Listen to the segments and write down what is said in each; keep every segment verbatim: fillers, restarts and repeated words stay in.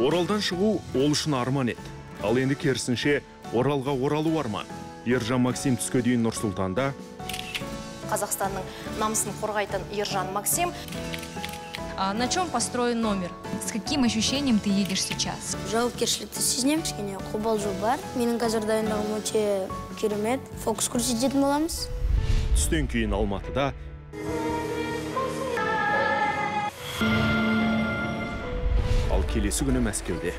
Оралдан шығу ол үшін арман еді. Ал енді керісінше Оралға оралу арман. Ержан Максим түске дейін Нұр-Сұлтанда. Қазақстанның намысын қорғайтын Ержан Максим. А на чем построен номер? С каким ощущением ты едешь сейчас? Жауапкершілікті сезінем, кішкене қобалжу бар. Менің қазір дайындығым өте керемет. Фокус көрсететін боламыз. Түстен кейін Алматыда. Ал келесі күні Мәскеуде.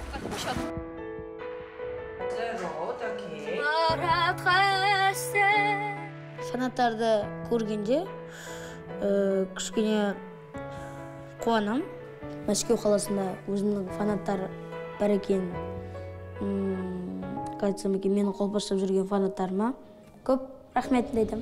Фанаттарды көргенде кішкене қуанам. Мәскеу қаласында өзімнің фанаттар бар екен. Қайтсам екен, мені қолпаштап жүрген фанаттарыма көп рахметін айтам.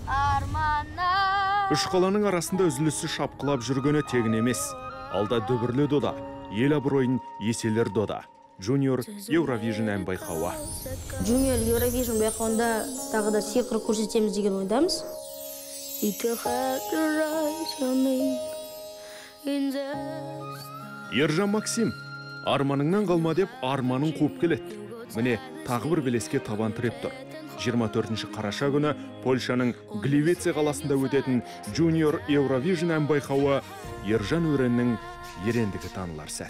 Үш қаланың арасында үзілісі шапқылап жүргені тегін емес. Алда дүбірлі дода, ел абыройын еселер дода. Junior Eurovision ән байқауы. Junior Eurovision байқауында тағы да сиқыр көрсетеміз деген ойдамыз. Ержан Максим, арманыңнан қалма деп арманын қуып келеді. Міне, тағы бір белеске табан тіреп тұр. жиырма төртінші қараша күні Польшаның Гливице қаласында өтетін Junior Eurovision ән байқауы Ержан өреннің ерендігі танылар сәт.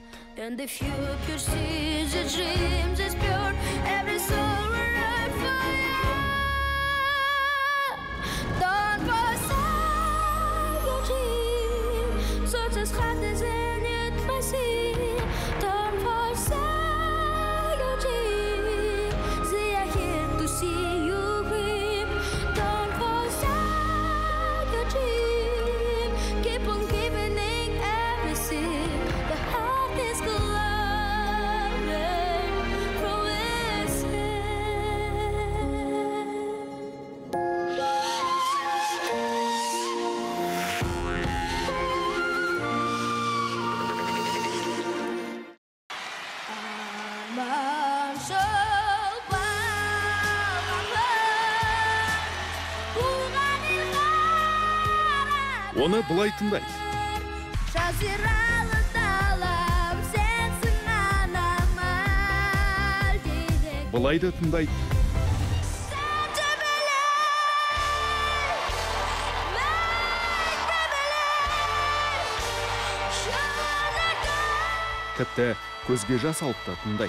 Оны бұлай тыңдайды. Бұлай да тыңдайды. Тіпті көзге жас алып та тыңдайды.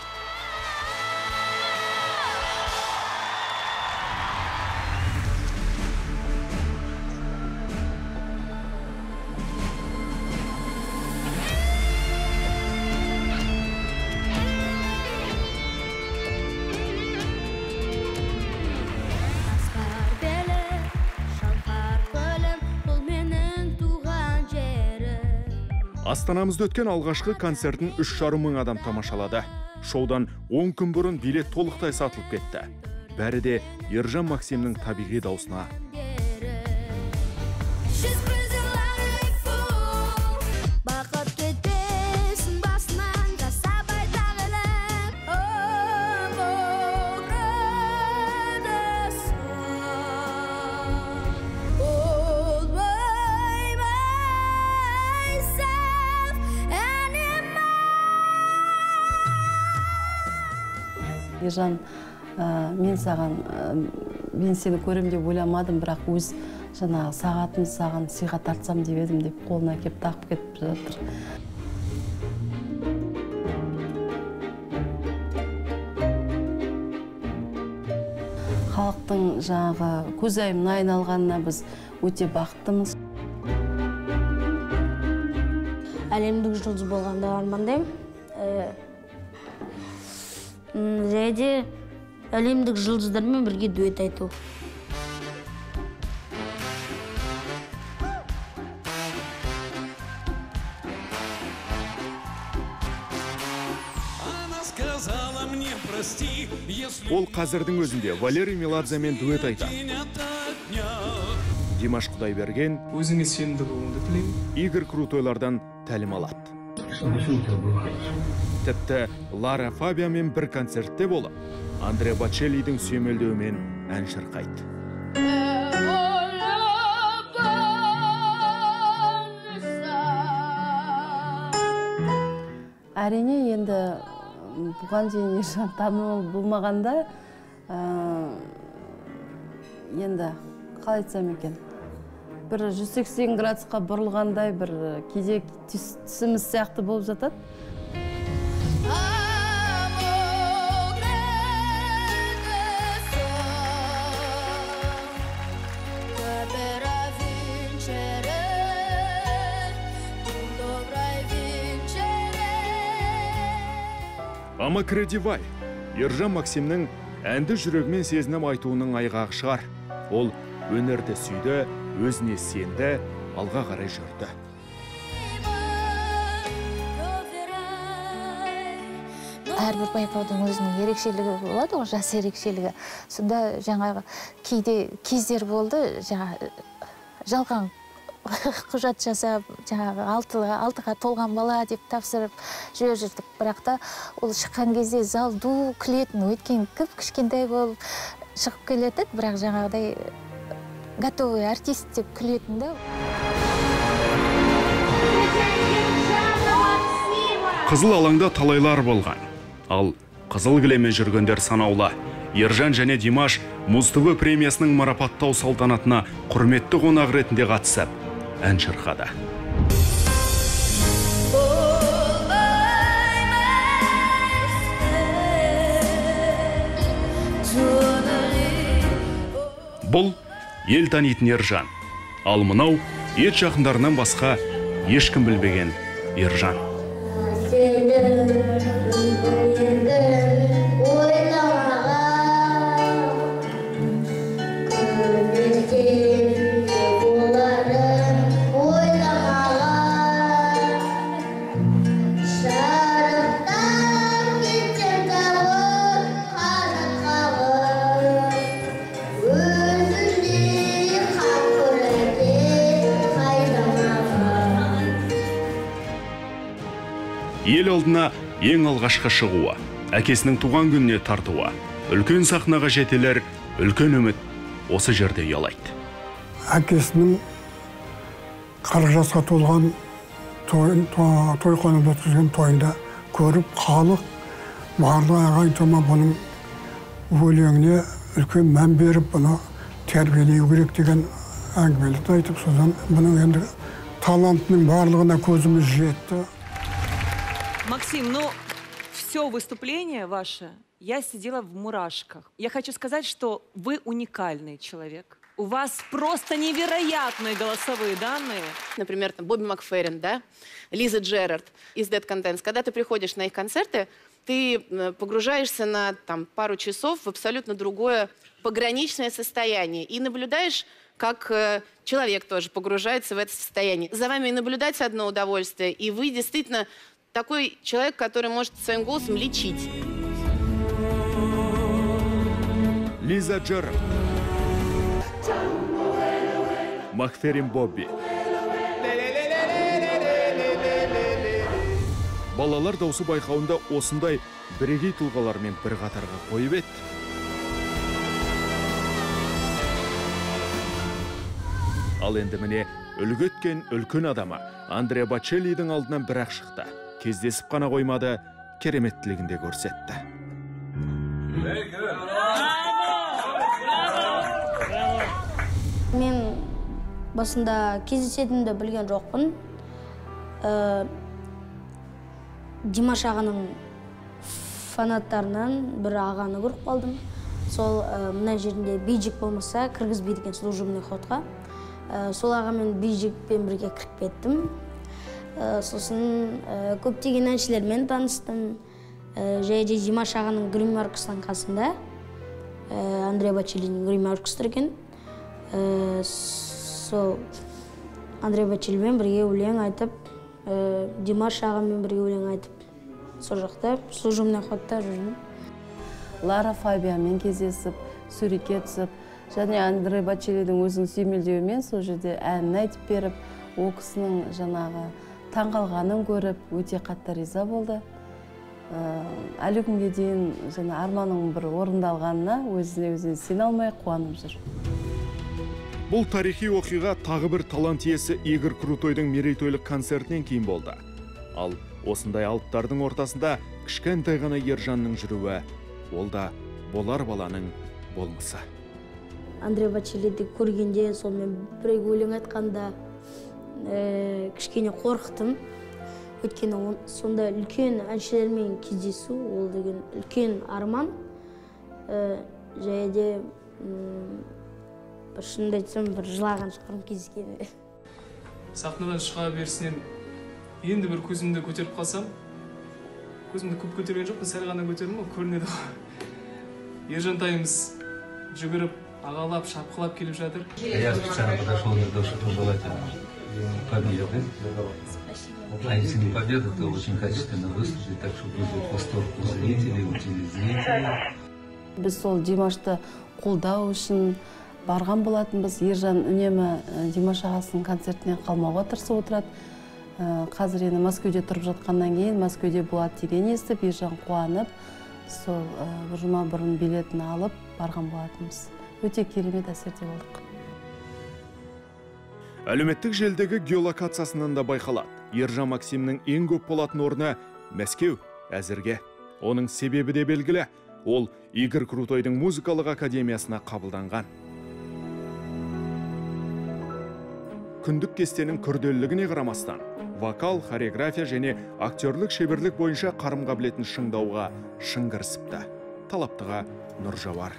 Астанамызда өткен алғашқы концертін үш жарым мың адам тамашалады. Шоудан он күн бұрын билет толықтай сатылып кетті. Бәрі де Ержан Максимнің табиғи даусына. Ержан, мен саған, мен сені көрем деп ойламадым, бірақ өз жаңағы сағатын саған сыйға тартсам деп едім деп қолына кеп тағып кетіп жатыр. Халықтың жаңағы көзайымына айналғанына біз өте бақыттымыз. Әлемдік жұлдыз болғанда армандаймын. Және әлемдік жұлдыздармен бірге дуэт айту. Ол қазірдің өзінде Валерий Меладземен дуэт айтады. Димаш Құдайберген өзіңе сенімді болуыңды тілеймін. Игорь Крутойлардан тәлім алады. Тіпті Лара Фабиамен бір концертте болып, Андре Бачеллидің сүйемелдеуімен ән шырқайды. Әрине, енді бұған дейін ешқашан танымал болмағанда, енді қалай айтсам екен, бір жүз сексен градусқа бұрылғандай бір кейде түсіміз сияқты болып жатады. Ама кредивай, Ержан Максимнің әнді жүрегімен сезініп айтуының айғағы шығар. Ол өнерді сүйді, өзіне сенді, алға қарай жүрді. Әрбір байқаудың өзінің ерекшелігі болады, ол жас ерекшелігі. Сонда жаңағы кейде кездер болды, жаңағы жалған құжат жасап, жаңағы алтыға толған бала деп тапсырып жүре жүрдік. Бірақ та ол шыққан кезде зал ду күлетін, өткен кіп кішкентай болып шығып келеді, бірақ жаңағыдай готовый артист деп күлетін да. Қызыл алаңда талайлар болған. Ал қызыл кілеммен жүргендер санаулы. Ержан және Димаш Муз ТВ премиясының марапаттау салтанатына құрметті қонақ ретінде қатысып, ән шырқады. Бұл ел танитын Ержан. Ал мынау ет жақындарынан басқа ешкім білбеген Ержан. Ел алдына ең алғашқы шығуы, әкесінің туған күніне тартуы, үлкен сахнаға жетелер, үлкен үміт осы жерде ұялайды. Әкесінің қырық жасқа толған тойханада өткізген тойында көріп, халық барлығы ағайын тума бұның өлеңіне үлкен мән беріп, бұны тәрбиелеу керек деген әңгімелерді айтып, содан бұның енді талантының барлығына көзіміз жетті. Максим, ну, все выступление ваше, я сидела в мурашках. Я хочу сказать, что вы уникальный человек. У вас просто невероятные голосовые данные. Например, там, Бобби Макферрин, да? Лиза Джерард из Dead Contents. Когда ты приходишь на их концерты, ты погружаешься на там, пару часов в абсолютно другое пограничное состояние. И наблюдаешь, как э, человек тоже погружается в это состояние. За вами наблюдать одно удовольствие, и вы действительно такой человек, который может своим голосом лечить. Лиза Джерард, Макферрин Бобби. Балалар даусы байқауында осындай бірегей тұлғалармен бір қатарға қойып еді. Ал енді міне үлгі еткен үлкен адамы Андреа Бочеллидің алдынан бір-ақ шықты. Кездесіп қана қоймады, кереметтілігінде көрсетті. Мен басында кездесетінді білген жоқпын. Димаш ағаның фанаттарынан бір ағаны көріп қалдым. Сол мына жерінде бейджик болмаса кіргізбейді екен служебный ходқа. Сол ағамен бейджикпен бірге кіріп кеттім. Сосын көптеген әншілермен таныстым. Және Димаш ағаның гримеркасының қасында Андреа Бочеллидің гримеркасы тұр екен. Сол Андреа Бочеллимен бірге өлең айтып, Димаш ағамен бірге өлең айтып, сол жақта служебный ходта жүрдім. Лара Фабианмен кездесіп, суретке түсіп, және Андреа Бочеллидің өзінің сүйемелдеуімен сол жерде әнін айтып беріп, ол кісінің жаңағы таңғалғанын көріп, өте қатты риза болды. Әлі күнге дейін жаңа арманың бір орындалғанына өзіне өзіне сене алмай қуанып жүр. Бұл тарихи оқиға тағы бір талант иесі Игорь Крутойдың мерейтойлық концертінен кейін болды. Ал осындай алыптардың ортасында кішкентай ғана Ержанның жүруі, ол да болар баланың болмысы. Андре Бочеллиді көргенде, сонымен бір өлең айтқанда кішкене қорықтым. Өйткені сонда үлкен әншілермен кездесу, ол деген үлкен арман. Және де бір шынымды айтсам, бір жылаған шығарым кездескені. Сахнадан шыға берісінен енді бір көзімді көтеріп қалсам, көзімді көп көтерген жоқпын, сәл ғана көтердім, көрінеді ғой. Ержан тайымыз жүгіріп, ағалап, шапқылап келіп жатыр. Я специально подошел для того, чтобы пожелать победы. А если не победа, то очень качественно выступить, так что будет восторг у зрителей, у телезрителей. Біз сол Димашты қолдау үшін барған болатынбыз. Ержан үнемі Димаш ағасының концертіне қалмауға тырысып отырады. Қазір енді Мәскеуде тұрып жатқаннан кейін Мәскеуде болады деген естіп, Ержан қуанып, сол бір жұма бұрын билетін алып барған болатынбыз. Өте керемет әсерде болдық. Әлеуметтік желдегі геолокациясынан да байқалады. Ержан Максимнің ең көп болатын орны Мәскеу әзірге. Оның себебі де белгілі. Ол Игорь Крутойдың музыкалық академиясына қабылданған. Күндік кестенің күрделілігіне қарамастан, вокал, хореография және актерлік шеберлік бойынша қарым-қабілетін шыңдауға шын кірісіпті. Талаптыға нұр жауар.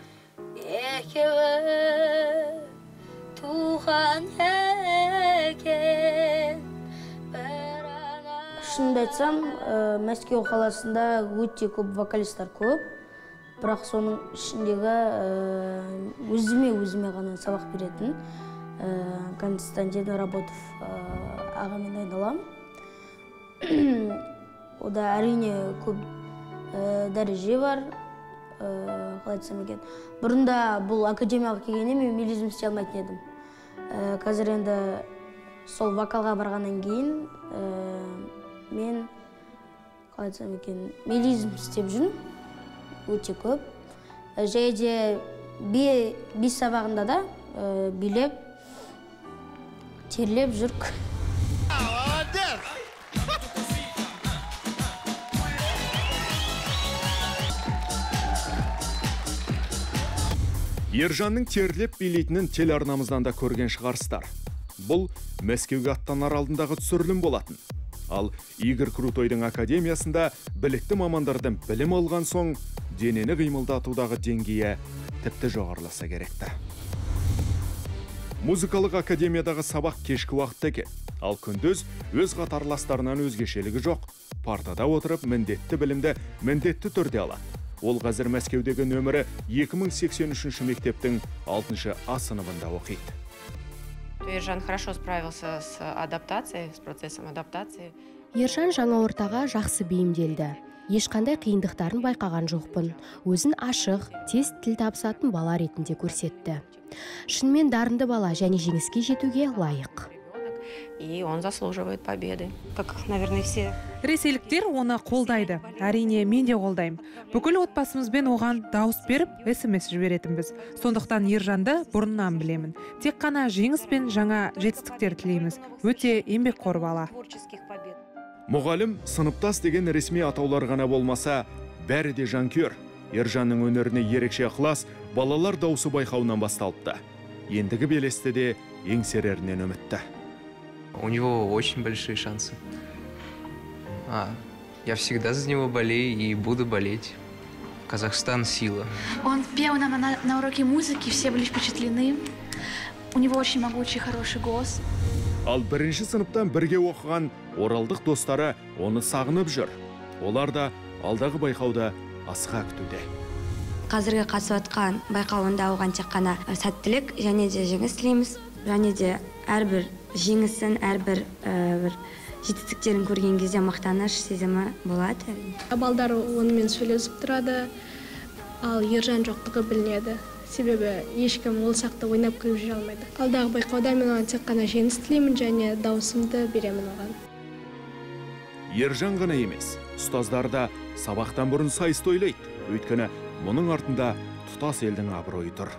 Шынымды айтсам, Мәскеу қаласында өте көп вокалистер көп. Бірақ соның ішіндегі өзіме-өзіме ғана сабақ беретін Константин Работов ағамен айналам. Ода әрине көп дәреже бар. Қалай айтсам екен. Бұрында бұл академияға келгенде мен мелизм істей алмайтын едім. Қазір енді сол вокалға барғаннан кейін мен қалай айтсам екен, мелизм істеп жүрмін. Өте көп. Және де би сабағында да билеп, терлеп жүрк. Ержанның терлеп билейтінін телеарнамыздан да көрген шығарсыздар. Бұл Мәскеуге аттанар алдындағы түсірілім болатын. Ал Игорь Крутойдың академиясында білікті мамандардан білім алған соң, денені қимылдатудағы деңгейі тіпті жоғарыласа керекті. Музыкалық академиядағы сабақ кешкі уақытта екен. Ал күндіз өз қатарластарынан өзгешелігі жоқ. Партада отырып міндетті білімді міндетті түрде алады. Ол қазір Мәскеудегі нөмірі екі мың сексен үшінші мектептің алтыншы А сыныбында оқиды. Ержан хорошо справился с адаптацией, с процессом адаптации. Ержан жаңа ортаға жақсы бейімделді. Ешқандай қиындықтарын байқаған жоқпын. Өзін ашық, тез тіл табысатын бала ретінде көрсетті. Шынымен дарынды бала және жеңіске жетуге лайық. И он заслуживает победы, как, наверное, все. Ресейліктер оны қолдайды. Әрине, мен де қолдаймын. Бүкіл отбасымызбен оған дауыс беріп, смс жіберетінбіз. Сондықтан Ержанды бұрыннан білемін. Тек қана жеңіс пен жаңа жетістіктер тілейміз. Өте еңбекқор бала. Мұғалім, сыныптас деген ресми атаулар ғана болмаса, бәрі де жанкүйер. Ержанның өнеріне ерекше ықылас балалар дауысы байқауынан басталыпты. Ендігі белесті де еңсерерінен үмітті. У него очень большие шансы. А, я всегда за него болею и буду болеть. Казахстан — сила. Он пел нам на, на уроке музыки, все были впечатлены. У него очень могучий, хороший голос. Ал бірінші сыныптан бірге оқыған оралдық достары оны сағынып жүр. Олар да алдағы байқауда асыға күтуде. Қазіргі қатысып жатқан байқауында оған тек қана сәттілік және де жеңіс тілейміз. Және де әрбір жеңісін, әрбір бір жетістіктерін көрген кезде мақтаныш сезімі болады. Балдар онымен сөйлесіп тұрады, ал Ержан жоқтығы білінеді. Себебі ешкім ол сақты ойнап күліп жүре алмайды. Алдағы байқауда мен оған тек қана жеңіс тілеймін және даусымды беремін оған. Ержан ғана емес, ұстаздар да сабақтан бұрын сайысты ойлайды. Өйткені мұның артында тұтас елдің абыройы тұр.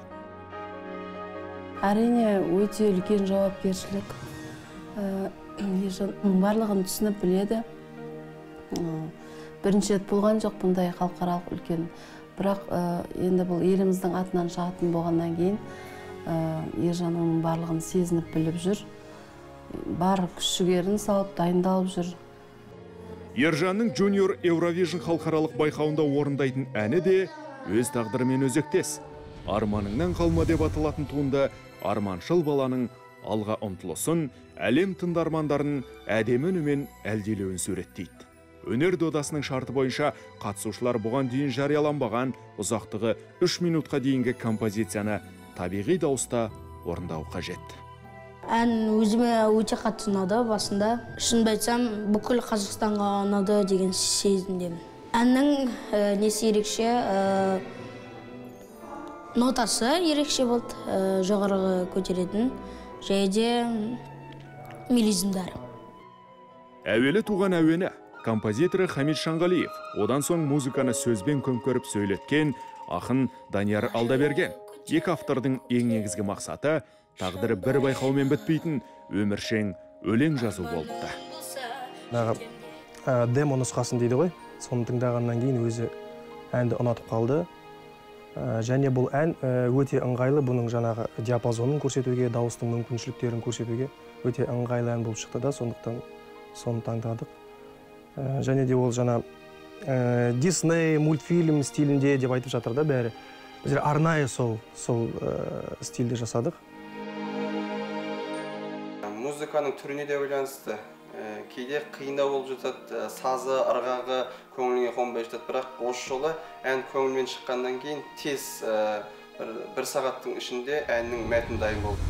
Әрине, өте үлкен жауапкершілік. Ержан барлығын түсініп біледі. Бірінші рет болған жоқ бұндай халықаралық үлкен. Бірақ енді бұл еліміздің атынан шығатын болғаннан кейін Ержан оның барлығын сезініп біліп жүр. Бар күш-жігерін салып дайындалып жүр. Ержанның Junior Eurovision халықаралық байқауында орындайтын әні де өз тағдырымен өзектес. Арманыңнан қалма деп аталатын туынды арманшыл баланың алға ұмтылысын, әлем тыңдармандарын әдемі үнімен әлдилеуін суреттейді. Өнер додасының шарты бойынша қатысушылар бұған дейін жарияланбаған ұзақтығы үш минутқа дейінгі композицияны табиғи дауыста орындау қажет. Ән өзіме өте қатты ұнады басында. Шынымды айтсам, бүкіл Қазақстанға ұнады деген сезімдемін. Әннің несі ерекше, нотасы ерекше болды, жоғарғы көтеретін, және де мелизмдары. Әуелі туған әуені композиторы Хамид Шанғалиев, одан соң музыканы сөзбен көмкөріп сөйлеткен ақын Данияр Алдаберген. Екі автордың ең негізгі мақсаты тағдыры бір байқаумен бітпейтін өміршең өлең жазу болыпты. Демо нұсқасын дейді ғой, соны тыңдағаннан кейін өзі әнді ұнатып қалды. Және бұл ән өте ыңғайлы, бұның жаңағы диапазонын көрсетуге, дауыстың мүмкіншіліктерін көрсетуге өте ыңғайлы ән болып шықты да, сондықтан соны таңдадық. Және де ол жаңа Дисней мультфильм стилінде деп айтып жатыр да бәрі. Біздер арнайы сол стильді жасадық. Музыканың түріне де байланысты. Кейде қиындау болып жатады, сазы, ырғағы көңіліңе қонбай жатады, бірақ осы жолы ән көңілмен шыққаннан кейін тез бір сағаттың ішінде әннің мәтіні дайын болды.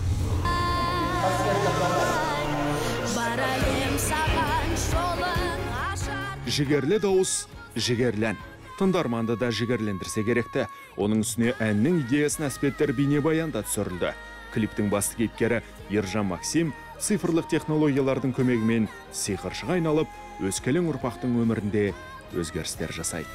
Жігерлі дауыс, жігерлән. Тыңдарманды да жігерлендірсе керекті. Оның үстіне әннің идеясын әспеттер бейнебаянда түсірілді. Клиптің басты кейіпкері Ержан Максим цифрлық технологиялардың көмегімен сиқыршыға айналып, өскелең ұрпақтың өмірінде өзгерістер жасайды.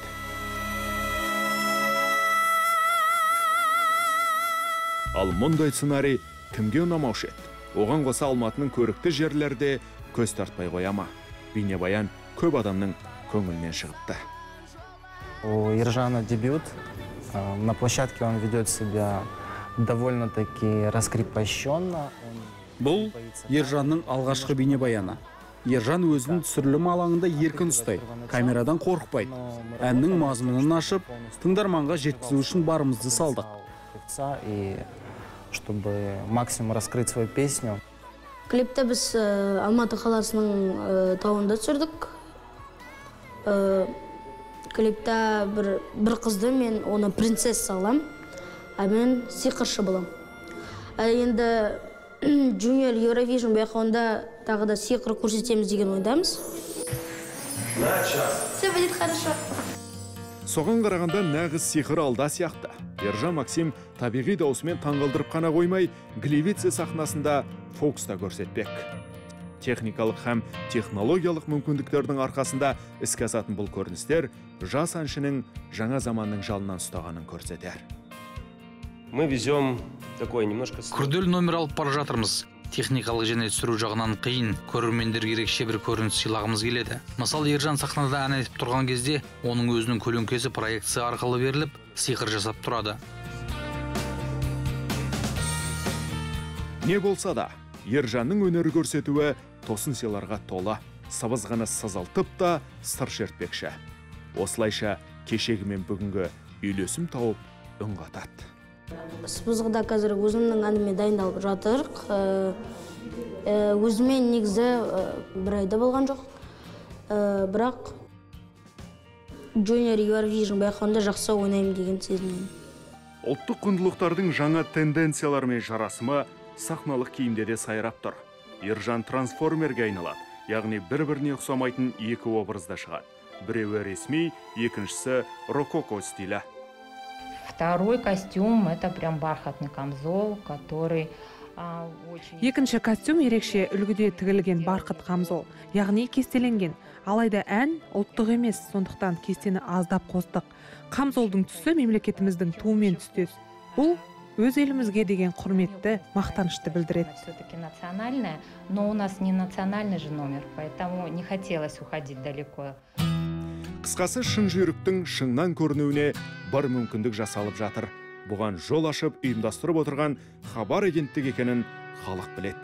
Ал мұндай сценарий кімге ұнамаушы еді? Оған қоса Алматының көрікті жерлерде көз тартпай қояма. Бейнебаян көп адамның көңілінен шығыпты. У Ержана дебют. На площадке он ведет себя довольно-таки раскрепощенно. Бұл Ержанның алғашқы бейнебаяны. Ержан өзінің түсірілім алаңында еркін ұстайды, камерадан қорықпайды. Әннің мазмұнын ашып, тыңдарманға жеткізу үшін барымызды салдық. И чтобы максимум раскрыть свою песню. Клипті біз Алматы қаласының тауында түсірдік. Клипті бір қызды мен оны принцесса алам, а мен сиқыршы болам. Енді Junior Eurovision байқауында тағы да сиқыр көрсетеміз деген ойдамыз. Все будет хорошо. Соған қарағанда нағыз сиқыр алда сияқты. Ержан Максим табиғи даусымен таңғалдырып қана қоймай, Гливице сахнасында фокуста көрсетпек. Техникалық һәм технологиялық мүмкіндіктердің арқасында іске асатын бұл көріністер жас әншінің жаңа заманның жалынан ұстағанын көрсетер. Мы везем такой немножко... Күрделі номер алып бара жатырмыз. Техникалық және түсіру жағынан қиын, көрермендерге ерекше бір көрініс сыйлағымыз келеді. Мысалы, Ержан сахнада ән айтып тұрған кезде, оның өзінің көлеңкесі проекция арқылы беріліп, сиқыр жасап тұрады. Не болса да, Ержанның өнері көрсетуі тосын сыйларға толы, сыбызғаны сызылтып та сыр шертпекші. Осылайша кешегі мен бүгінгі үйлесім тауып үн қатады. Сыбызғыда қазір өзімнің әніме дайындалып жатырық. Өзіме негізі бір айда болған жоқ. Бірақ Junior Eurovision байқауында жақсы ойнаймын деген сезімдемін. Ұлттық құндылықтардың жаңа тенденциялармен жарасымы сахналық киімде де сайрап тұр. Ержан трансформерге айналады, яғни бір-біріне ұқсамайтын екі образда шығады. Біреуі ресми, екіншісі рококо стилі. Второй костюм – это прям бархатный камзол, который очень... Екінші костюм ерекше үлгіде тігілген барқыт камзол, яғни кестеленген. Алайда ән ұлттық емес, сондықтан кестені аздап қостық. Камзолдың түсі мемлекетіміздің туымен түстес. Бұл өз елімізге деген құрметті, мақтанышты білдіреді. Все-таки национальное, но у нас не национальный же номер, поэтому не хотелось уходить далеко. Қысқасы, шын жүйріктің шыңнан көрінуіне бір мүмкіндік жасалып жатыр. Бұған жол ашып ұйымдастырып отырған хабар агенттігі екенін халық біледі.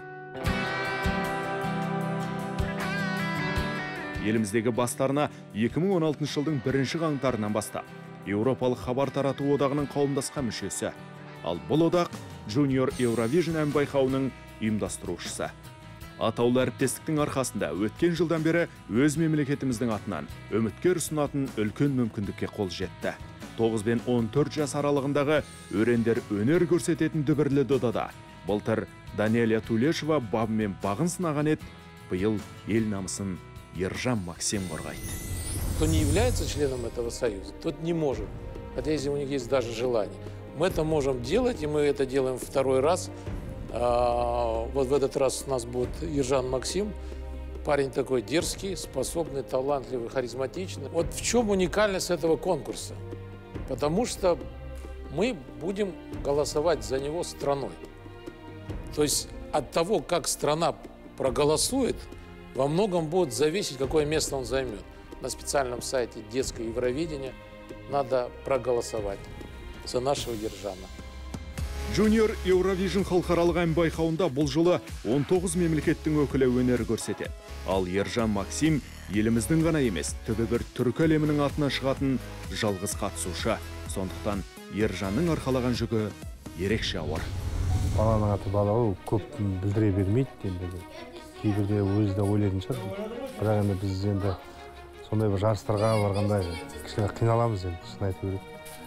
Еліміздегі бастарына екі мың он алтыншы жылдың бірінші қаңтарынан бастап Еуропалық хабар тарату одағының қауымдасқан мүшесі. Ал бұл одақ Junior Eurovision ән байқауының ұйымдастырушысы. Атаулы әріптестіктің арқасында өткен жылдан бері өз мемлекетіміздің атынан үміткер ұсынатын үлкен мүмкіндікке қол жетті. тоғыз бен он төрт жас аралығындағы өрендер өнер көрсететін дүбірлі додада былтыр Данелия Тулешева бабымен бағын сынаған еді, биыл ел намысын Ержан Максим қорғайды. Кто не является членом этого союза, тот не может, хотя если у них есть даже желание. Мы это можем делать, и мы это делаем второй раз. А, вот в этот раз у нас будет Ержан Максим, парень такой дерзкий, способный, талантливый, харизматичный. Вот в чем уникальность этого конкурса? Потому что мы будем голосовать за него страной. То есть от того, как страна проголосует, во многом будет зависеть, какое место он займет. На специальном сайте «Детское Евровидение» надо проголосовать за нашего Ержана. Junior Eurovision халықаралық ән байқауында бұл жылы он тоғыз мемлекеттің өкілі өнер көрсетеді. Ал Ержан Максим еліміздің ғана емес, түбі бір түркі әлемінің атына шығатын жалғыз қатысушы. Сондықтан Ержанның арқалаған жүгі ерекше ауыр. Баланың аты бала, ол көп білдіре бермейді. Кейбірде өзі де ойлайтын шығар. Бірақ енді біз енді сондай бір жарыстарға барғанда кішкене қиналамыз енді, шын айту керек.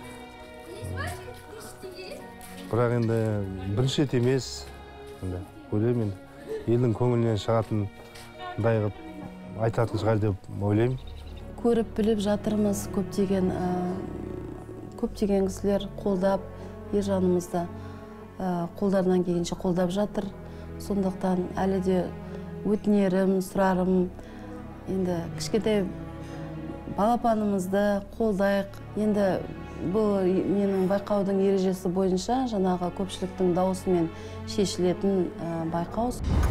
Бірақ енді бірінші рет емес, ойлаймын енді елдің көңілінен шығатындай қылып айтатын шығар деп ойлаймын. Көріп біліп жатырмыз, көптеген көптеген кісілер қолдап, Ержанымызды қолдарынан келгенше қолдап жатыр. Сондықтан әлі де өтінерім, сұрарым, енді кішкентай балапанымызды қолдайық. Енді бұл менің байқаудың ережесі бойынша жаңағы көпшіліктің дауысымен шешілетін байқау.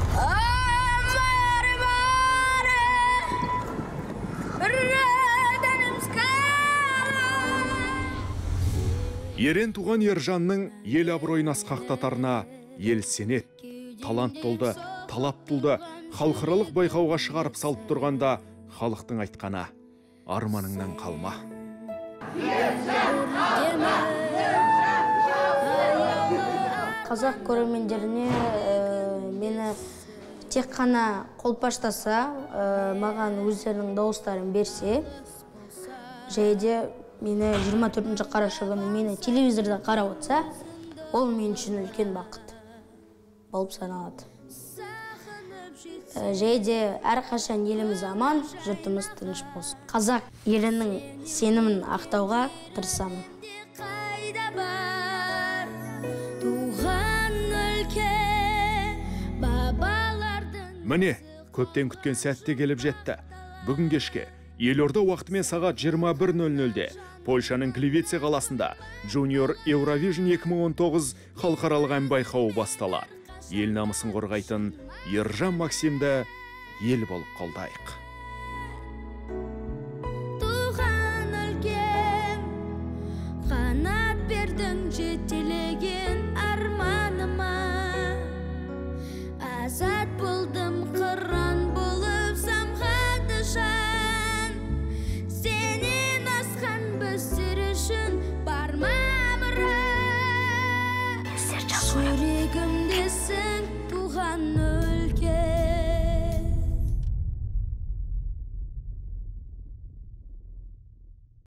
Ерен туған Ержанның ел абыройын асқақтатарына ел сенет, талант толды, талап толды, халықаралық байқауға шығарып салып тұрғанда халықтың айтқаны арманыңнан қалма. Қазақ көрермендеріне мені тек қана қолпаштаса, маған өздерінің дауыстарын берсе, және де мені жиырма төртінші қараша күні мені телевизордан қарап отырса, ол мен үшін үлкен бақыт болып саналады. Және де әрқашан еліміз аман, жұртымыз тыныш болсын. Қазақ елінің сенімін ақтауға тырысамын. Міне, көптен күткен сәтте келіп жетті. Бүгін кешке елорда уақытымен сағат жиырма бір нөл нөлде Польшаның Gliwice қаласында Junior Eurovision екі мың он тоғыз халықаралық ән байқауы басталады. Ел намысын қорғайтын Ержан Максимді ел болып қолдайық. Туған өлкем, қанат бердің жетел